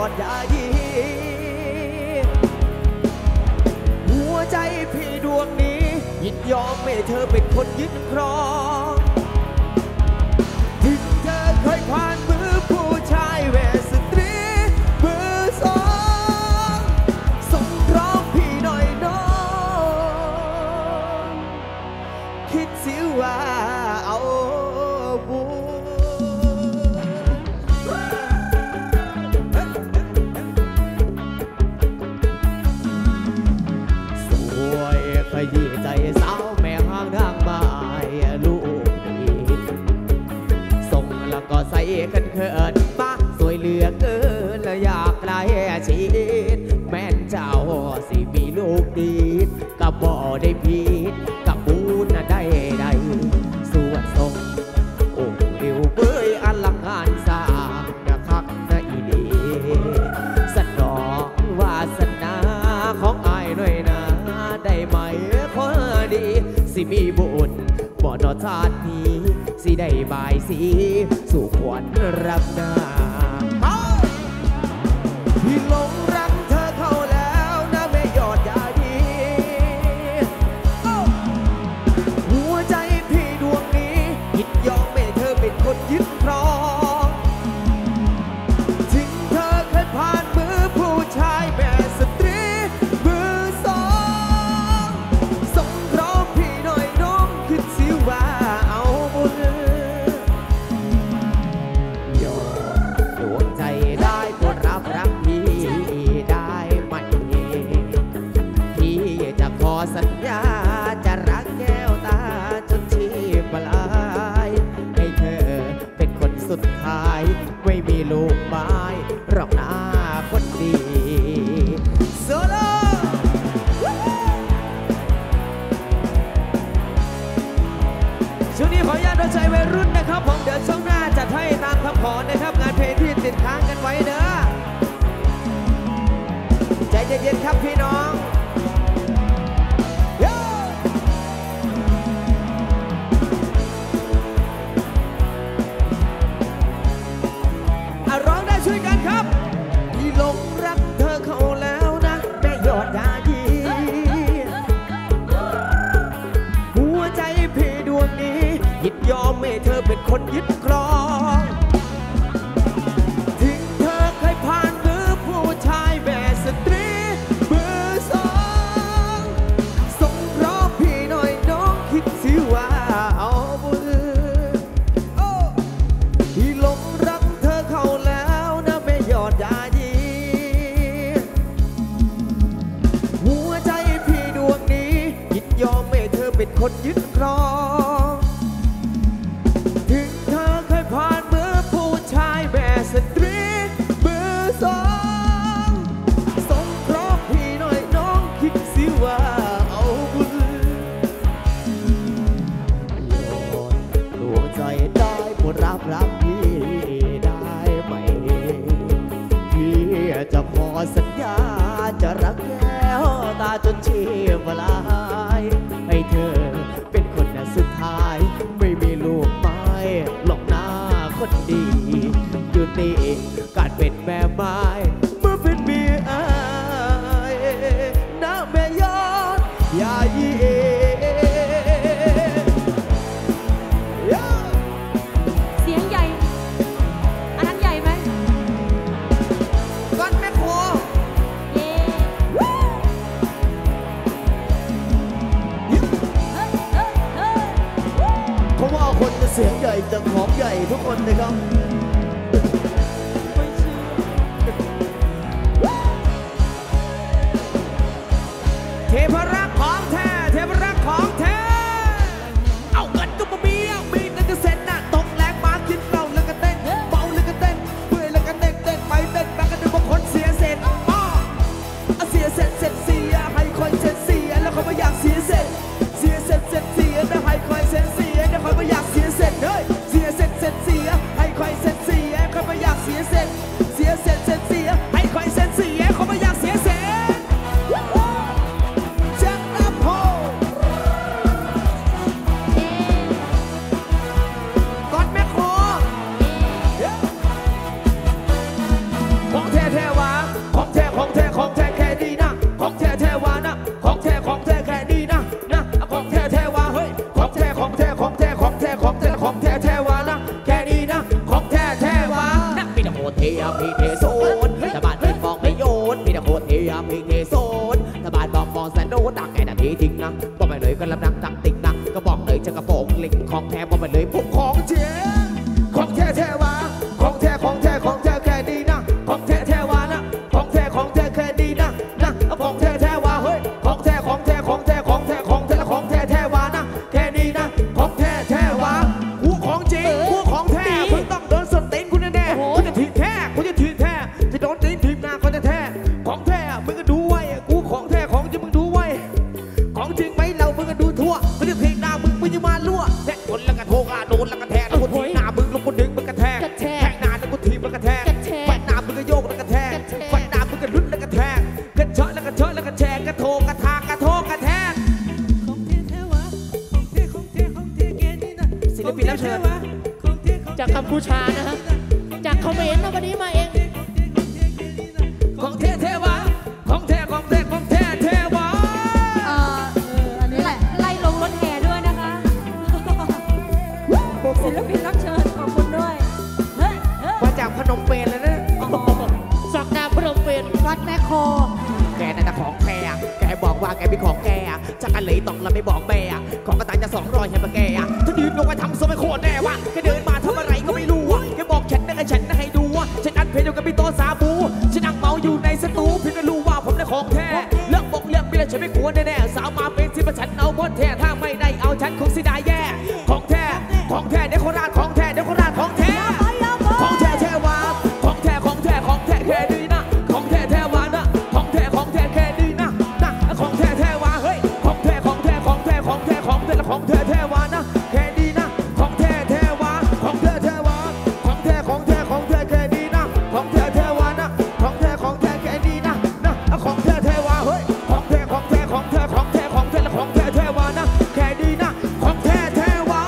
ดยายีหัวใจพี่ดวงนี้ยินยอมให้เธอเป็นคนยึดครองถึงเธอเคยผ่านมือผู้ชายแวสตรีมือสองส่งร้องพี่หน่อยน้องคิดสิว่าเอาบุญสวยขยี้ใจสาวแม่ห้างทางบ่ายลูกดีส่งแล้วก็ใส่ขันเขินมาสวยเหลือเกินและอยากไล่ชีวิตแม่นเจ้าสิมีลูกดีก็บ่ได้ผิดกับบุญได้ส่วนทรงองค์เอวเบยอลังการสร้างคักนะอีดีสนองวาสนาของอายหน่อยนะได้ไหมคนดีสิมีบุญบ่นอชาตินี้สิได้บายสีสู่ขวัญรับหน้าพี่หลงรักเธอเข้าแล้วนะแม่ยอดยาดีหัวใจพี่ดวงนี้ยินยอมให้เธอเป็นคนยึดครองถึงเธอเคยผ่านมือผู้ชายแม่สตรีมือสองส่งร้องพี่หน่อยน้องคิดสิว่าเอาบุญยอดดวงใจได้โปรดรับรักพี่ได้ไหมพี่จะขอสัญญาจะรักแก้วตาจนชีพลายให้เธอเป็นคนสุดท้ายไม่มีลูกไม้หรอกนะคนดีโซโล่ช่วงนี้ขออนุญาตโดนใจวัยรุ่นนะครับผมเดี๋ยวช่วงหน้าจัดให้ตามคำขอนะครับงานเพลงที่ติดค้างกันไว้เด้อใจเย็นๆครับพี่น้องร้องได้ช่วยกันครับพี่หลงรักเธอเข้าแล้วนะแม่ยอดยายีหัวใจพี่ดวงนี้ยินยอมให้เธอเป็นคนยึดครองถึงเธอเคยผ่านมือผู้ชายแม่สตรีมือสองส่งร้องพี่หน่อยน้องคิดสิว่าเอาบุญพี่หลงรักเธอเข้าแล้วนะแม่ยอดยายีหัวใจพี่ดวงนี้ยินยอมให้เธอเป็นคนยึดครองถึงเธอเคยผ่านมือผู้ชายแม่สตรีมือสองส่งเคราะห์พี่หน่อยน้องคิดสิว่าเอาบุญดวงใจได้โปรดรับรักพี่ได้ไหมพี่จะขอสัญญาจะรักแก้วตาจนชีพลายให้เธอเป็นคนสุดท้ายไม่มีลูกไม้หลอกหน้าคนดียุติการเป็นแม่ไม้เมื่อเป็นเมียอายนะแม่ยอดยายีเสียงใหญ่อันนั้นใหญ่ไหมก้อนแม่ครัวเย้เขาว่าคนจะเสียงใหญ่จะของใหญ่ทุกคนเลยครับเทพรักของแท้เทพรักของแท้เอาเงินก็มามีเงินก็เซ็นน่ะตกแรงมากินเหล้าแล้วก็เต้นเมาแล้วก็เต้นเมื่อยแล้วก็เต้นไปเต้นมากันดูบางคนเสียเสร็จเสียเสร็จเสียให้คอยเสร็จเสียแล้วเขาไม่อยากเสียเสร็จเสียแล้วให้คอยเสร็จเสียแล้วเขาไม่อยากเสียเสร็จเฮ้ยเสียให้คอยเสร็จจริงนะบอกไปเลยก็ลำดังตังติ่งนะก็บอกเลยจะกระโปรงลิงของแท้บอกไปเลยผมของเจ๊ของแท้แท้วะของแท้ของแท้ของแท้แค่นี้นะของแท้แท้วะนะของแท้ของแท้แค่นี้นะของแท้แท้วะเฮ้ยของแท้ของแท้ของแท้ของแท้ของแท้และของแท้แท้วะนะแค่นี้นะของแท้แท้วะกูของจริงกูของแท้มึงต้องโดนสตีนกูแน่ๆกูจะถีบแท้กูจะถีบแท้จะโดนตีนถีบหน้าก็จะแท้ของแท้มึงก็ดูไว้กูของแท้ของจริงมึงดูไว้ของจริงไหมเรามึงก็ดูทั่วกูจะถีบหน้ามึงมึงจะมาลั่วแทะคนแล้วก็โทกโดนแล้วก็แทะแล้วกูถีบหน้ามึงแล้วกูดึงมึงกระแทกแทะหน้าแล้วกูถีบแล้วก็แทกฟันหน้ามึงก็โยกแล้วก็แทกฟันหน้ามึงก็ลุ้นแล้วก็แทกกระเชาะแล้วก็เชาะแล้วก็แชกกระโทกกระทากกระโทกกระแทกของเท่แท้วะของเท่ของเท่ของเท่แกนี่นะศิลปินรับเชิญจากกัมพูชานะฮะจากเขมรนะวันนี้มาเองของเท่เทวะของแท้ของแท้ของแท้เทวะอันนี้แหละไล่ลงรถแห่ด้วยนะคะศิลปินรับเชิญขอบคุณด้วยมาจากพนมเปญเลยนะสักดาพนมเปญวัดแมคโครแกน่าจะของแท้แกบอกว่าแกเป็นของแกจะกันเลยต้องแล้วไม่บอกแม่ของกระต่ายจะ200ให้มาแกถ้ายืนลงไปทำโซไม่โคตรแน่วะแกเดินมาทำอะไรก็ไม่รู้แกบอกฉันได้ฉันได้ให้ดูฉันอัดเพลงอยู่กับพี่โตสาบูฉันนั่งเมาอยู่ในสตูพี่ก็รู้ว่าผมได้ของแท้เลือกบอกเลือกไม่ได้ฉันไม่กลัวแน่ๆสาวมาเป็นที่ประชันเอาหมดแท้ถ้าไม่ได้เอาฉันคงสิได้แย่ของแท้ของแท้เดี๋ยวโคราชของแท้เดี๋ยวโคราชของแท้ของแท้แท้วะของแท้ของแท้ของแท้แค่นี้นะของแท้แท้วะนะของแท้ของแท้แค่นี้นะของแท้แท้วะเฮ้ยของแท้ของแท้ของแท้ของแท้ของแท้และของแท้แท้วะนะแค่นี้นะของแท้แท้วะของแท้แท้วะของแท้ของแท้ของแท้แค่นี้นะของแท้แท้วะนะของแท้ของแท้แค่นี้นะของแท้แท้วะเฮ้ยของแท้ของแท้ของแท้ของแท้ของแท้และของแท้แท้วะนะแค่นี้นะของแท้แท้วะ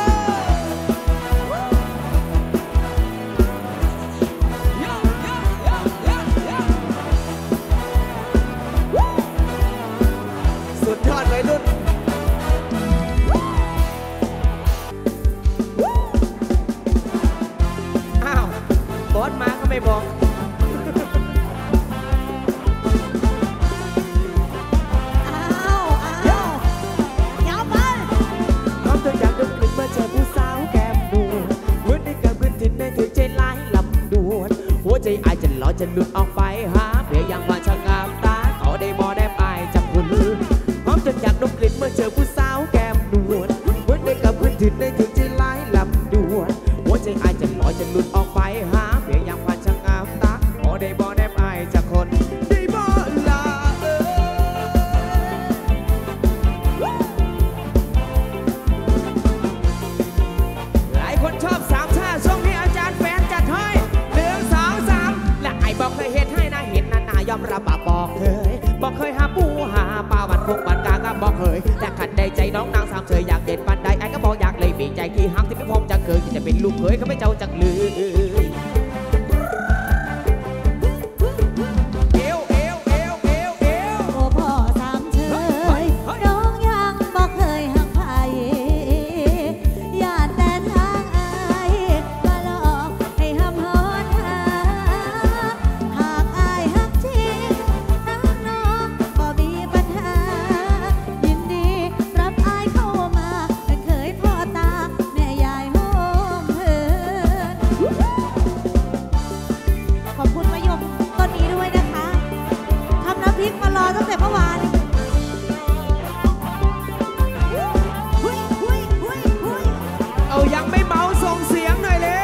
สุดยอดวัยรุ่นอ้าวบอสมาก็ไม่บอกอยากดมกลิ่นเมื่อเจอผู้สาวแก้มดูเหมือนได้กับพื้นถิ่นในถึงใจร้ายลำดวนหัวใจอายจะลอยจะหลุดออกไปหาเพียงอย่างว่าช่างงามตาเขาได้มอได้อายจับคุณพร้อมจนอยากดมกลิ่นเมื่อเจอผู้สาวแก้มดวนเหมือนได้กับพื้นถิ่นในถึงใจร้ายลำดวนหัวใจอายจะลอยจะหลุดออกไปหาเพียงอย่างว่าช่างงามตาเขาได้มอได้อายจับคนได้บ่ล่ะคนชอบสามท่าช่วงนี้อาจารย์แฟนจัดให้1 2 3และไอ้บอกเคยเห็นให้นะเห็นนายอมรับบอกเคยหาปูหาปลาวันพงวันกาก็บอกเคยแต่ขัดใดใจน้องนางสามเฉยอยากเด็ดปันใดไอ้ก็บอกอยากเลยมีใจที่ห้ามที่ไม่พร้อมจะเคยจะเป็นลูกเคยเขาไม่เจ้าจังเลยโอ้พ่อสามเฉยน้องยังบอกเคยหักไผ่อย่าแต่ทางอายมาหลอกให้ห้ำฮอนหาหากอายหักจริงน้องก็มีปัญหายินดีรับอายเข้ามาเป็นเคยพ่อตาแม่ยายโฮมเหินขอบคุณมะยมต้นนี้ด้วยนะคะทำน้ำพริกมารอตั้งแต่เมื่อวานเอายังไม่เมาส่งเสียงหน่อยเลย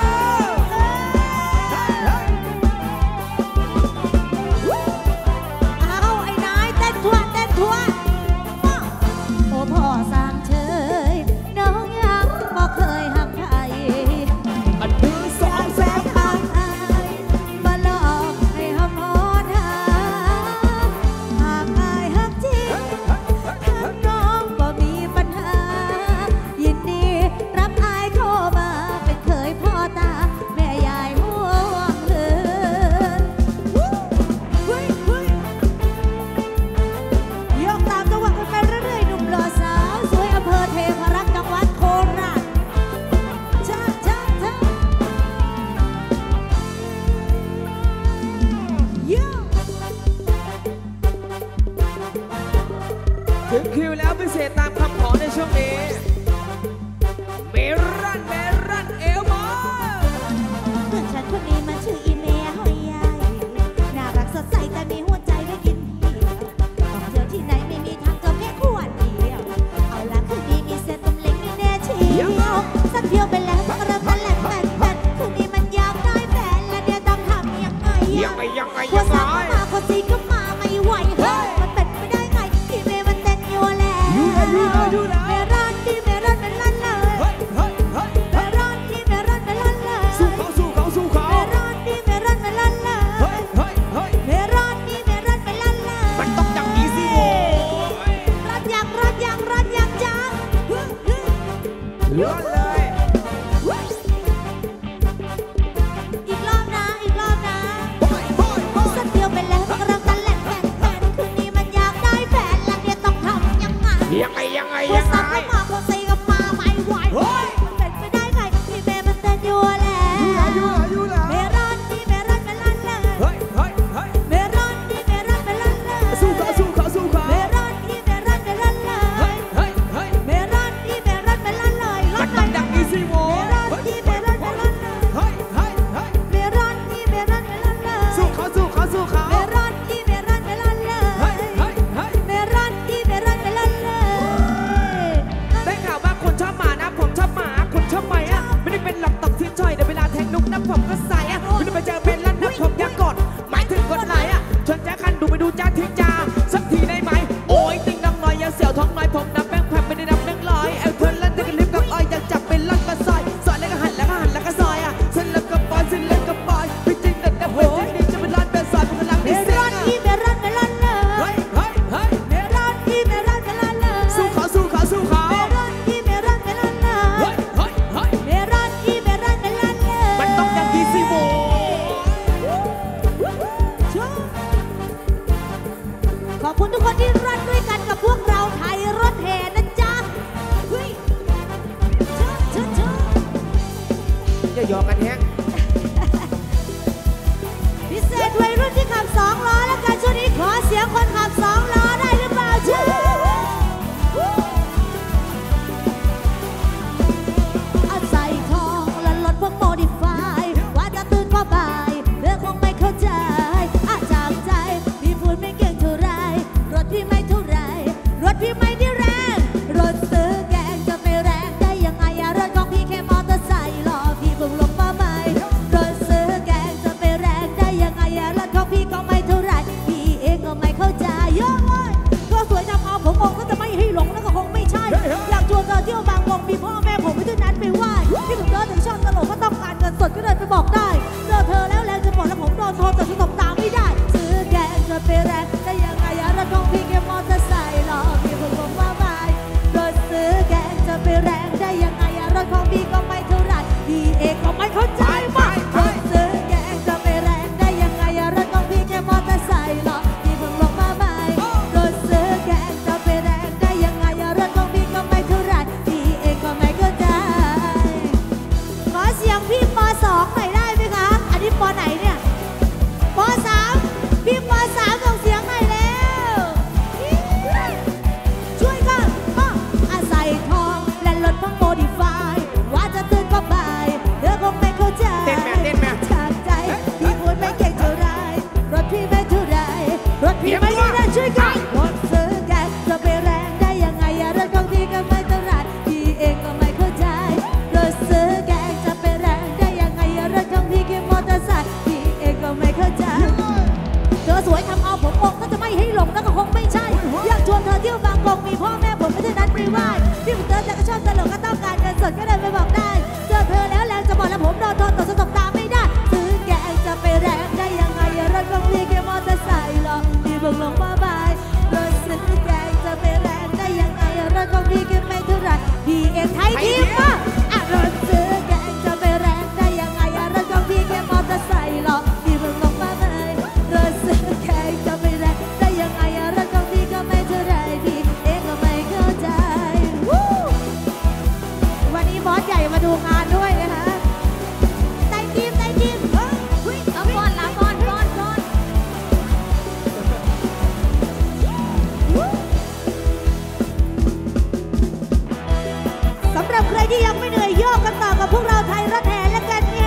เอาไอ้นายเต้นทั่วเต้นทั่วโอ้พ่อสามเฉยน้องยังบอกเคยหักใครอัน1 2 3 ทางอายมาหลอกให้ห้ำฮอนหาหากอายหักจริงน้องบ่มีปัญหายินดีรับอายเข้าเป็นหลอกตอกที่จ่อยแต่เวลาแทงนุกน้ำผมก็ใส่อะคุณไปเจอเป็นแล้วน้ำผมอยากกดหมายถึงกดไหนอะชวนแจ๊คันดูไปดูจ้าทิ้งจ้าสักทีได้ไหมโอ้ยติงน้ำน้อยอย่าเสี่ยวท้องน้อยผมนับแป้งแผ่นไม่ได้นับ100เอลเทิร์นลั่นจะกันลิฟกับอ้อยอยากจับเป็นลั่นก็ซอยซอยแล้วก็หันแล้วก็หันแล้วก็ซอยอะเส้นเล็บกับบอยเส้นเล็บกับบอยพี่จริงแต่แต่เป็นจริงนี่จะเป็นลั่นเป็นซอยเป็นกำลังเมนี่เสีรยอนงอีเมรอนเมรอนเลยเฮ้ยเฮ้ยเฮ้ยเมรอนอีเมรอนเมรอนเลยสู้เขาสู้เขาสู้เขาเมรอนอีเมรอนเมรอนเลยเฮ้ยเฮ้ยเฮ้ยเมรอนอีเมรอนเมรอนเลยมันต้องอย่างนี้สิโว้ขอบคุณทุกคนที่รันด้วยกันกับพวกเราไทยรถแห่นะจ๊ะเฮ้ยเชิญอย่าหยอกกันแฮงพิเศษวัยรุ่นที่ขับ2 ล้อแล้วกันช่วงนี้ขอเสียงคนขับ2 ล้อได้หรือเปล่าเชิญอาศัยทองและรถพวกโมดิฟายว่าจะตื่นก็บ่ายเธอคงไม่เข้าใจอาจากใจพี่พูดไม่เก่งเท่าไรรถพี่ไม่เท่าไรรถพี่ไม่ได้แรงรถซื้อแกงจะไม่แรงได้ยังไงอะรถของพี่แค่มอเตอร์ไซค์รอพี่เพิ่งลงมาใหม่รถซื้อแกงจะไม่แรงได้ยังไงอะรถของพี่ก็ไม่เท่าไรพี่เองก็ไม่เข้าใจโย่ยก็สวยทำเอาผมมองก็จะไม่ให้หลงแล้วก็คงไม่ใช่อยากชวนเธอเที่ยวบางวงมีพ่อแม่ผมไม่ที่นั้นไปไหว้ที่ผมเดินถึงช่องตลกก็ต้องการเงินสดก็เดินไปบอกได้เจอเธอแล้วแรงจะหมดแล้วผมโดนโทรแต่ฉันตบตามไม่ได้ซื้อแกงจะไปแรงได้ยังไงอะรถของพี่แค่มอเตอร์ไซค์รอพี่เพิ่งลงมาใหม่รถซื้อแกงจะไปแรงได้ยังไงอะรถของพี่ก็ไม่เท่าไรพี่เองก็ไม่เข้าใจว่ารถซื้อแกงจะไปแรงได้ยังไงอะรถของพี่แค่มอเตอร์ไซค์รอพี่เพิ่งลงมาใหม่รถซื้อแกงจะไปแรงได้ยังไงอะรถของพี่ก็ไม่เท่าไรพี่เองก็ไม่เข้าใจขอเสียงพี่ป.2 หน่อยได้ไหมคะอันนี้ป.ไหนเนี่ยป.3 พี่ป.3 ส่งเสียงหน่อยแล้วช่วยกันอาศัยทองและรถพังโมดิฟายว่าจะตื่นก็บ่ายเธอคงไม่เข้าใจจากใจพี่พูดไม่เก่งเท่าไรรถพี่ไม่เท่าไรรถพี่ไม่ได้แรงช่วยกันรถซื้อแกจะไปแรงได้ยังไงอะรถของพี่ก็ไม่เท่าไรพี่เองก็ไม่เข้าใจรถซื้อแกจะไปแรงได้ยังไงอะรถของพี่แค่มอเตอร์ไซค์พี่เองก็ไม่เข้าใจเธอสวยทำเอาผมอกก็จะไม่ให้หลงแล้วก็คงไม่ใช่อยากชวนเธอเที่ยวบางกงมีพ่อแม่ผมไม่ได้นัดไปไหว้ที่ผมเจอแต่ก็ชอบตลกก็ต้องการเงินสดก็เดินไปบอกได้เจอเธอแล้วแรงจะหมดแล้วผมโดนโทรต่อสตบตามไม่ได้ซื้อแกงจะไปแรงได้ยังไงอะรถของพี่แค่มอเตอร์ไซค์รอพี่เพิ่งลงมาบ่ายรถซื้อแกงจะไปแรงได้ยังไงอะรถของพี่แค่ไม่เท่าไรพี่เองไทยทีมว่ารถซื้อแกงจะไปแรงได้ยังไงอะรถของพี่แค่มอเตอร์ไซค์รอพี่เพิ่งลงมาบ่ายรถซื้อแกงจะไปแรงได้ยังไงอะรถของพี่ก็ไม่เท่าไรพี่เองก็ไม่เข้าใจวันนี้บอสใหญ่มาดูงานด้วยนะคะไต่ทีมเอาก่อนละก่อนสำหรับใครที่ยังไม่เหนื่อยโยกกันต่อกับพวกเราไทยรถแห่แล้วกันเนี่ย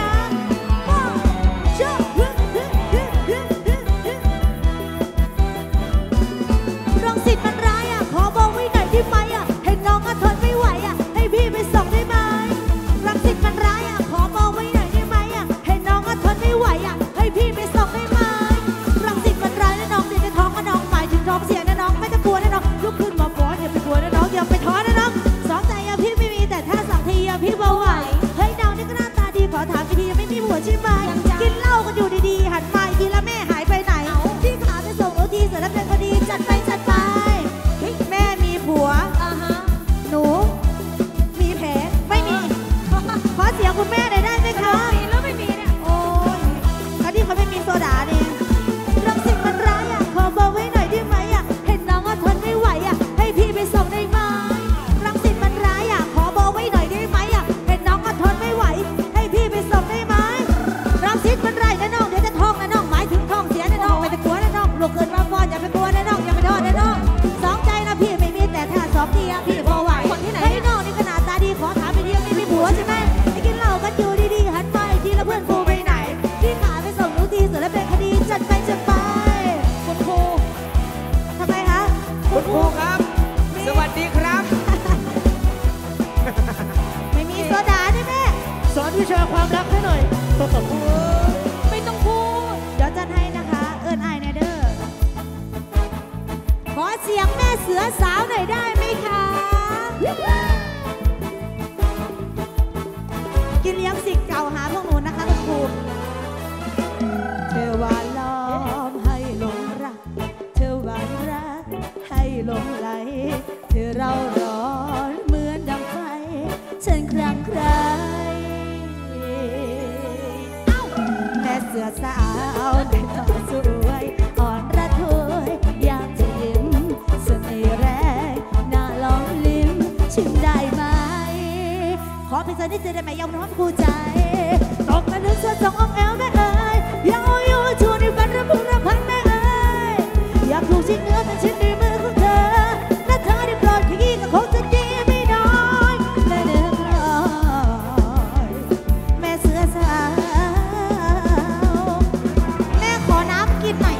รังสิตมันร้ายอ่ะขอบอกไว้หน่อยได้ไหมอ่ะให้น้องก็ทนไม่ไหวอ่ะให้พี่ไปส่งได้ไหมรังสิตมันร้ายอ่ะขอบอกไว้หน่อยได้ไหมอ่ะให้น้องก็ทนไม่ไหวอ่ะให้พี่ไปส่งได้ไหมรังสิตมันร้ายนะน้องเดี๋ยวจะท้องก็น้องหมายถึงท้องเสียนะน้องไม่ต้องกลัวนะน้องลุกขึ้นมาฟ้อนอย่าไปกลัวนะน้องอย่าไปท้อนะน้องสองใจอ่ะพี่ไม่มีแต่ถ้า2 ทีอ่ะพี่เบาไหวเฮ้ยน้องนี่ก็หน้าตาดีขอถามอีกทียังไม่มีผัวใช่ไหมกินเหล้ากันอยู่ดีๆหันมาอีกทีแล้วแม่หายไปไหนพี่ขาไปส่งโอทีเสร็จแล้วเป็นพอดีจัดไปเฮ้ยแม่มีผัวหนูมีแผลไม่มีขอเสียงคุณแม่หน่อยได้ไหมคะมีแล้วไม่มีเนี่ยโอ้ยเขาที่เขาไม่มีโซดาเนี่ยรังสิตมันร้ายอ่ะขอบอกไว้หน่อยได้ไหมอ่ะเห็นน้องก็ทนไม่ไหวอ่ะให้พี่ไปส่งได้ไหมรังสิตมันร้ายอ่ะขอบอกไว้หน่อยได้ไหมอ่ะเห็นน้องก็ทนไม่ไหวให้พี่ไปส่งได้ไหมรังสิสอนวิชาความรักให้หน่อยไม่ต้องพูด เดี๋ยวจัดให้นะคะ เอิญไอายแนเดอร์ขอเสียงแม่เสือสาวหน่อยได้ไหมคะ กินเลี้ยงสิทธิ์เก่าหาพวกหนูนะคะคุณครูเธอว่าล้อมให้หลงรัก เธอว่ารักให้หลงไหล เธอเราร้อนเหมือนดังไฟ ฉันครั้งใครแม่เสือสาวในตอนสวยอ่อนระทวยอยากจะยิ้มเสน่ห์แรงน่าลองลิ้มชิมได้ไหม ขอเพียงเธอได้เจอได้ไหมยอมน้อมคู่ใจตกกันนึกเธอสองอ้อมแอวแม่เอ๋ยอยากเอาอยู่ชูในฝันระพึงระพันแม่เอ๋ยอยากถูกชิ้นเนื้อเป็นชิ้นในมือของเธอและเธอได้โปรดขยี้ก็คงจะดีไม่น้อยแม่เดือดร้อนแม่เสือสาวแม่ขอน้ำกินหน่อย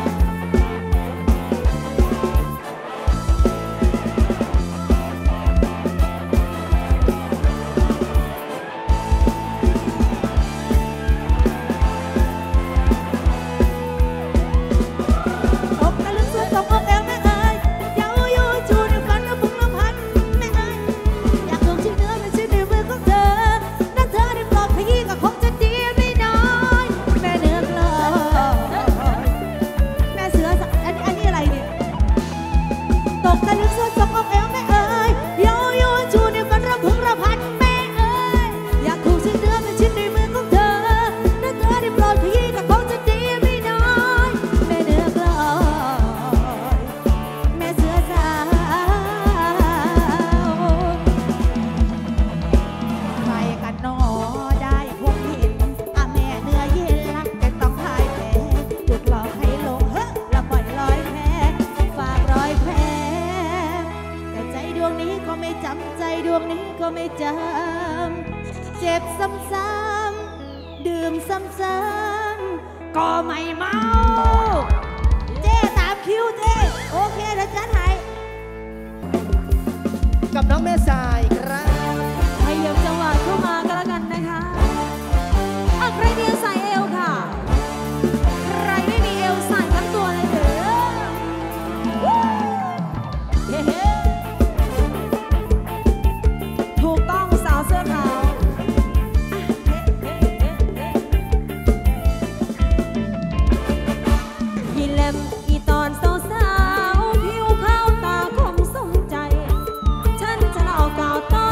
เจ็บซ้ำๆดื่มซ้ำๆก็ไม่เมาเจ๊ตามคิวเจ๊โอเคแล้วจัดให้กับน้องแม่สายครับให้ยกจังหวะเข้ามาก็แล้วกันนะคะอ่ะใครมีใส่เอวค่ะใครไม่มีเอวใส่ทั้งตัวเลยเถอะเฮ้ถูกต้องสาวเสื้อขาวอีเล็มอีตอนสาวผิวขาวตาคมสมใจฉันจะเล่าก่าวต่อ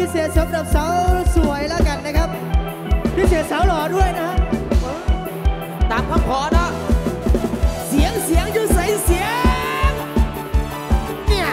พิเศษสำหรับสาวสวยแล้วกันนะครับพิเศษสาวหล่อด้วยนะฮะตามคำขอนะเสียงอยู่ใส่เสียงเนี่ย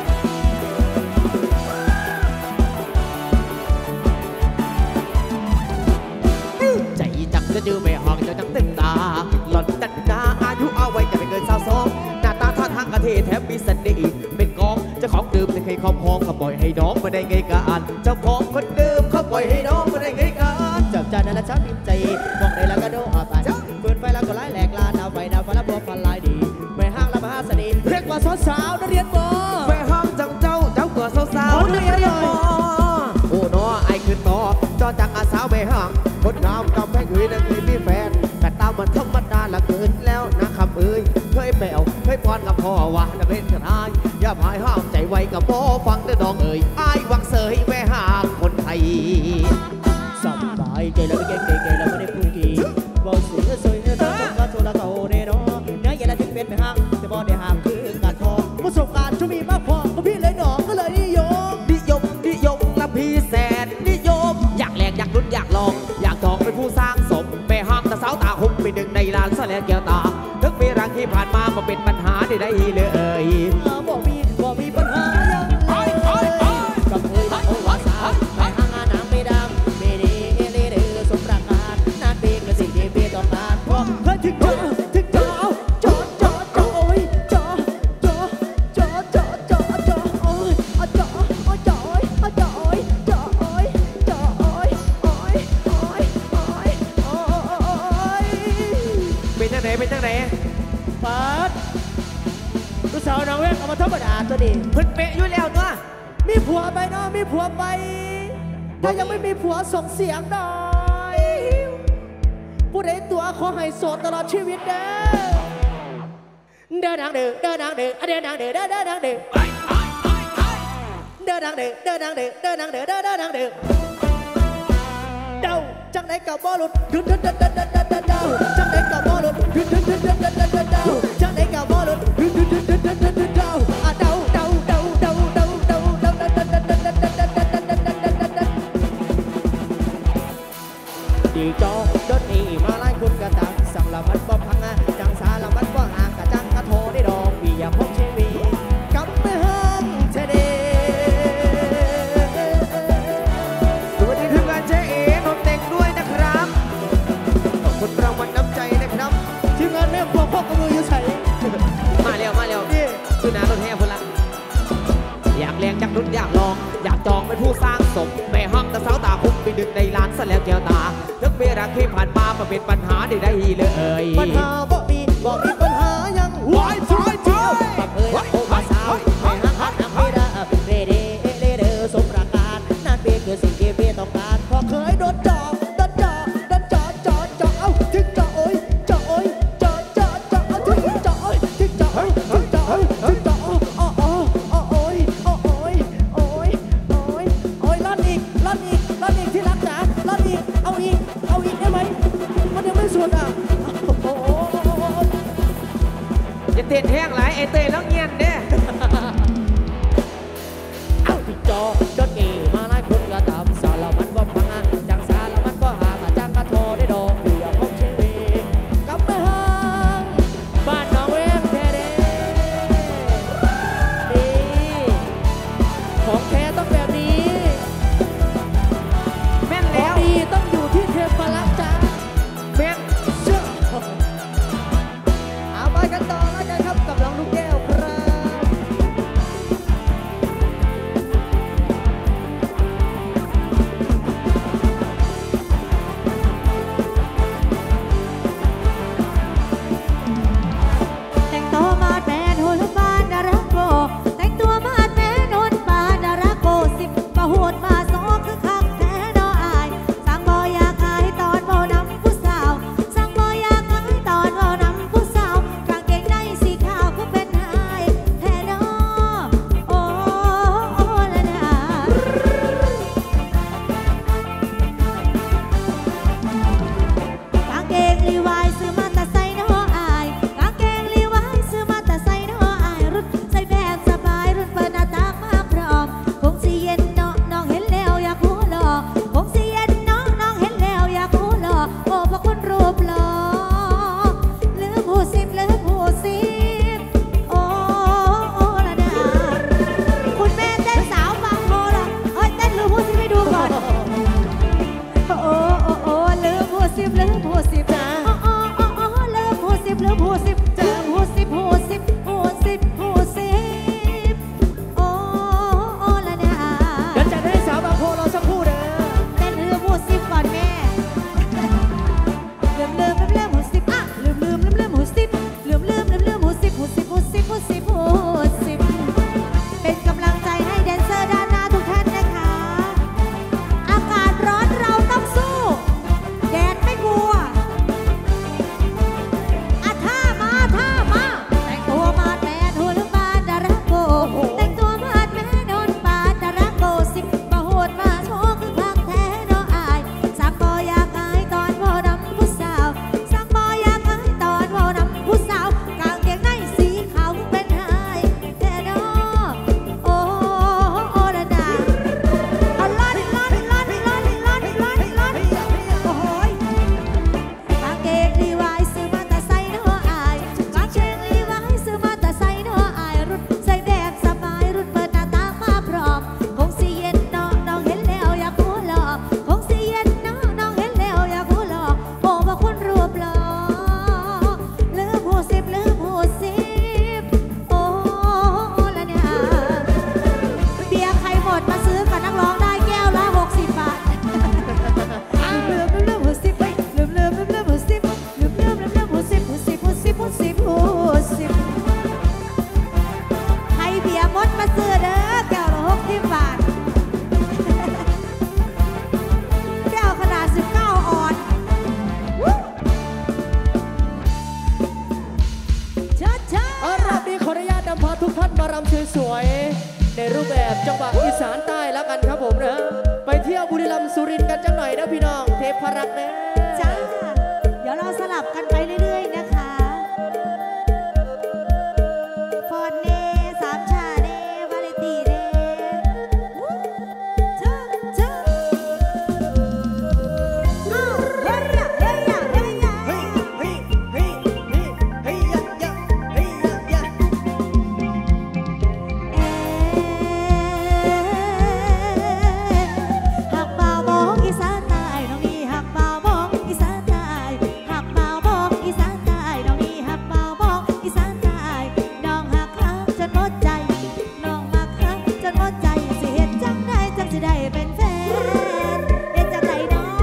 ใจจังจะดื้อไม่ห่องจะจังตึงตาหล่อนตันดาอายุเอาไว้จะไม่เกิน22หน้าตาท่าทางกระเทแถมมีเสน่ห์เป็นกองเจ้าของดื่มแต่เคยครอบครองก็ปล่อยให้น้องมาได้ไงกันเจ้าของคนดื่มเขาปล่อยให้น้องมาได้ไงกันจับใจนั่นและช้ำพิมใจมองได้แล้วก็โดนออกไปเปิดไฟแล้วก็ไล่แหลกลานเอาไฟดาวฟ้าแล้วบัวฟันลายดีไม่ห้างละมหาเสน่ห์เรียกว่าสาวนักเรียนบอไม่ห้างจังเจ้าตัวสาวนักเรียนบอโอ้เนาะไอ้คือต่อจอจังอาสาวไม่ห้างคนงามกำแพงอื่นนั่นคือมีแฟนแต่ตามมันธรรมดาละเกินแล้วนะคำเอ้ยเคยแปลวเคยพรกับพ่อว่าจะเป็นกระไรอย่าพายห้ามใจไว้กับพ่อฟังเด้อน้องเอ้ยไอ้วังเสยแม่ห้างคนไทยสบายใจแล้วไม่เก่งแล้วไม่ได้พูดกี่บอกสวยสวยเธอชมก็โทรละโตเนโนเนื้อเย็นละถึงเป็นไม่ห้างแต่บ่ได้ห้ามคือการทองประสบการณ์จะมีมากพอก็พี่เลยหนอก็เลยนิยมละพี่แสนนิยมอยากแหลกอยากลุ้นอยากลองอยากจองเป็นผู้สร้างสมแม่ห้างแต่สาวตาคงเป็นหนึ่งในล้านแสลงแก้วตาทึกมีรังที่ผ่านมามาเป็นปัญหาได้เลยบ่มีปัญหายังกับเคยรักโอ้วาสาไม่ห่างงานน้ำไม่ดำไม่ดีเล่เดือสมประการนั่นเป็นสิ่งที่พี่ต้องการเพราะเฮ้ยถึงจอโอ้ยจอโอ้ยเป็นจังไหนปัดลูกสาวน้องเวกเอามาธรรมดาตัวดีเพิ่นเป๊ะอยู่แล้วตัวมีผัวไปเนาะมีผัวไปถ้ายังไม่มีผัวส่งเสียงหน่อยผู้ใดตัวขอให้โสดตลอดชีวิตเด้อเดินนางเด้อเดินนางเด้อเดินนางเด้อเดินนางเด้อเดินนางเด้อเดินนางเด้อเดินนางเด้อเดินนางเด้อเดาจังไหนกับบ่หลุดเดาจังไหนกับบ่หลุดเดาจังไหนกับบ่หลุดเดาดีจอดนนี่มาไล่คุณกระตังสั่งละมันบ่พังจังสาละมันบ่ห่างกะจังกะโทได้ดอกปีอย่าพบชีวิตกับไม่ห้างเฉดสวัสดีทุกการเจ๊เอ๋นนเต็งด้วยนะครับขอบคุณรางวัลน้ำใจนะครับทีมงานแม่พวกพ่อกระมืออยู่ใส่มาเร็วชื่อนาต้นแห่พลังอยากแรงอยากลุ้นอยากลองอยากจองเป็นผู้สร้างสมแม่ห้องแต่สาวตาคุกไปดึกในร้านซะแล้วแก้วตาทึกเวลาที่ผ่านมามันเป็นปัญหาได้เลยปัญหาบ่มีปัญหายังวายบังเอิญโอ้มาสาวแม่ห้างไม่ได้เด้อสมประการนั่นเป็นคือสิ่งที่พี่ต้องการพอเคยโดนจอเอาถึงจอโอ้ยจอเอาถึงจอโอ้ยถึงจอโอ้ยลั่นอีกที่รักจ๋าลั่นอีกเอาอีกได้ไหมมันยังไม่สุดอ่ะอย่าเต้นแห้งหลายไอเต้แล้วเงียนเด้เอาที่จอดนเอมาไล่คนกระทำสารมันบ่พังจังสารมันบ่ห่างจังกระโทได้ดอกเบี้ยพบชีวิตกับไม่ห่างบ้านน้องเวฟแท้เด้ดีของแท้ต้องแบบนี้แม่นแล้วดีต้องอยู่ที่เทพรักษ์จ้าแม่นเชื่อเอาไปกันต่อแล้วกันครับกับน้องลูกแก้วครับแต่งตัวมาแม่นหุ่นบ้านดาราโกแต่งตัวมาแม่นหุ่นบ้านดาราโกสิบมาหุ่นมาสองคือคักแท้ดออายสั่งบ่อยากอายตอนบ่นำผู้สาวสั่งบ่อยากอายตอนบ่นำผู้สาวกางเกงในสีขาวก็เป็นหาให้เบียร์มดมาซื้อเด้อแก้วละ60 บาทแก้วขนาด19 ออนรอบนี้ขออนุญาตนำพาทุกท่านมารำสวยๆในรูปแบบจังหวะอีสานใต้แล้วกันครับผมนะไปเที่ยวบุรีรัมย์สุรินทร์กันจังหน่อยนะพี่น้องเทพรักษ์นะจ้าเดี๋ยวเราสลับกันไปเรื่อยๆนะคะฟอนเน่สามชาเน่วาเลตีเน่จ้าอ้าวเฮ้ยยะเฮ้ยยะเฮ้ยยะหักเบาบอกอีสานใต้น้องนี่หักเบาบอกอีสานใต้หักเบาบอกอีสานใต้น้องนี่หักเบาบอกอีสานใต้น้องหักคักจนหมดใจน้องมักคักจนหมดใจสิเฮ็ดจังได้จังสิได้เป็นแฟนเฮ็ดจังไดน้อ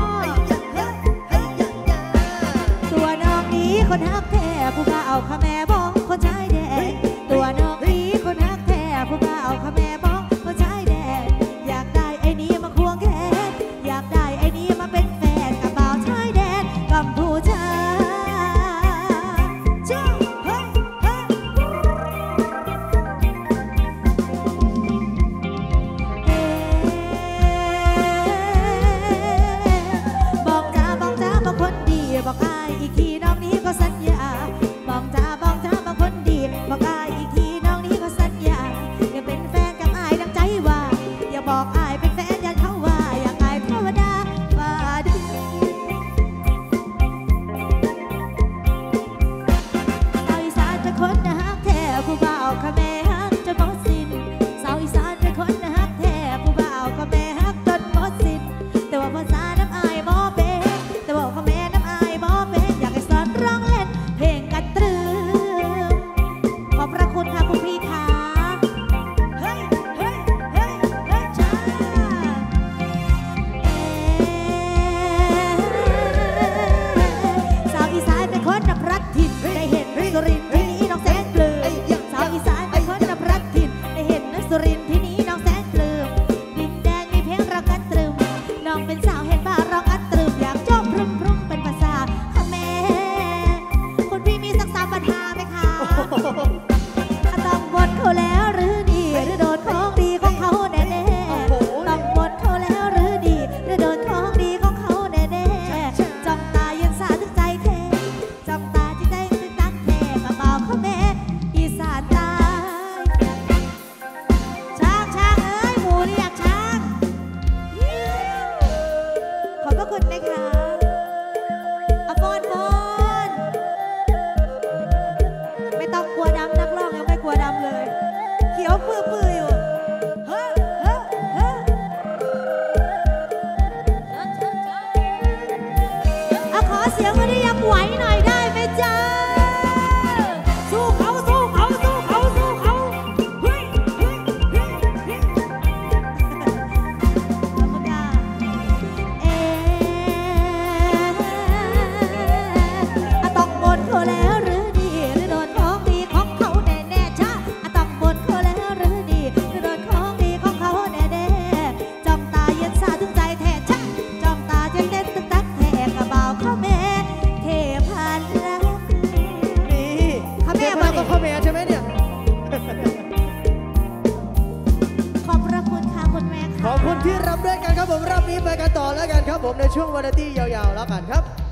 ตัวน้องนี้คนฮักแท้ผู้บ่าวขะแม่บอกคนชายแดนตัวน้องนี้คนฮักแท้ผู้บ่าวขะแม่บอกคนชายแดนอยากได้ไอ้นี้มาควงแขนอยากได้ไอ้นี้มาเป็นแฟนกับบ่าวชายแดนกัมพูชาจ้าเฮ้ยเฮ้ยบอกจ้าบอกจ้าบอกคนดีบอกอายอีกทีน้องนี้ก็สัญญาบอกจ้าบอกจ้าบอกคนดีบอกอายอีกทีน้องนี้ก็สัญญาอย่าเป็นแฟนกับอายดังใจว่าอย่าบอกอายเป็นแฟนอย่าเขาว่าอยากอายเทวดาฟ้าดินสาวอีสานเป็นคนนะฮักแท้ผู้บ่าวขะแม่ฮักจนหมดสิ้นสาวอีสานเป็นคนนะฮักแท้ผู้บ่าวขะแม่ฮักจนหมดสิ้นแต่ว่าภาษาน้ำอายบ่เป็นแต่บอกขะแม่น้ำอายบ่เป็นอยากให้สอนร้องเล่นเพลงกันตรึมขอบพระคุณค่ะคุณพี่ค่ะเฮ้ยเฮ้ยเฮ้ยเฮ้ยจ้าสาวอีสานเป็นคนนับรักถิ่นได้เห็นสุรินทร์ที่นี้น้องแสนปลื้มสาวอีสานเป็นคนนับรักถิ่นได้เห็นสุรินทร์ที่นี้น้องแสนปลื้มดินแดนมีเพลงรักกันตรึมน้องเป็นสาวเห็นบ้าร้องกันตรึมอยากจบพรุ่มพรุ่มเป็นภาษาเขมรคุณพี่มีสัก3 ปัญหาไหมคะต้องบทเขาแล้วหรือดีหรือโดนของดีของเขาแน่ๆต้องบทเขาแล้วหรือดีหรือโดนของดีของเขาแน่ๆจ้องตายืนสาถึงใจแท้จ้องตาจิตใจตึกตักแท้กระเป๋าเขาแม่อีสานใต้ช้างช้างเอ้ยหมูเรียกช้างขอบพระคุณนะคะอฟอนฟอนไม่ต้องกลัวดำนักร้องยังไม่กลัวดำเลยเขียวปื้ออยู่เฮ้อเฮ้อเฮ้อเอาขอเสียงคนที่ยังไหวหน่อยได้ไหมจ๊ะสู้เขาสู้เขาสู้เขาสู้เขาเฮ้ยเฮ้ยเฮ้ยเฮ้ยขอบคุณค่ะต้องบนเขาแล้วหรือดีหรือโดนของดีของเขาแน่ๆจ้าต้องบนเขาแล้วหรือดีหรือโดนของดีของเขาแน่ๆจ้องตาเย็นสาถึงใจแท้จ้าจ้องตาเย็นเต้นตึกตักแท้กระเป๋าเขาแม่เทพันรักนี่เขาแม่เทพมารักษ์ก็เข้าแม่ใช่ไหมเนี่ยขอบพระคุณค่ะคุณแม่ค่ะขอบคุณที่รับด้วยกันครับผมรอบนี้ไปกันต่อแล้วกันครับผมในช่วงวาไรตี้ยาวๆแล้วกันครับ